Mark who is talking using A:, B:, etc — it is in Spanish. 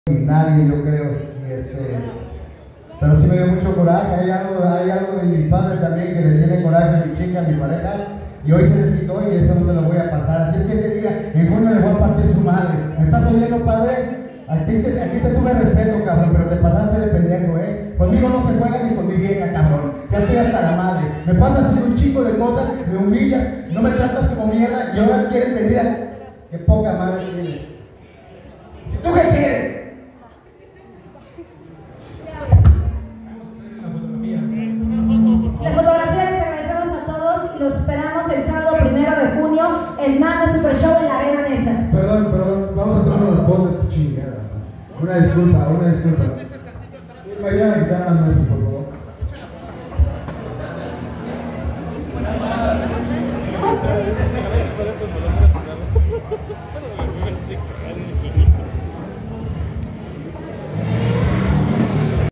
A: y nadie, yo creo, pero sí me dio mucho coraje. Hay algo de mi padre también que le tiene coraje a mi chica, a mi pareja, y hoy se les quitó y eso no se lo voy a pasar. Así es que ese día, en junio, le voy a partir su madre. ¿Me estás oyendo, padre? Aquí te tuve respeto, cabrón, pero te pasaste de pendejo, Conmigo no se juega ni con mi vieja, cabrón. Ya estoy hasta la madre. Me pasas haciendo un chico de cosas, me humillas, no me tratas como mierda y ahora quieres venir a... ¡Qué poca madre tienes! ¿Tú qué quieres?
B: La fotografía les agradecemos a todos y los esperamos el sábado 1 de junio en Manda Super Show en la Arena Nesa.
A: Perdón, vamos a tomar la foto, chingada. Una disculpa. Me ayudan a quitar las manos, por favor.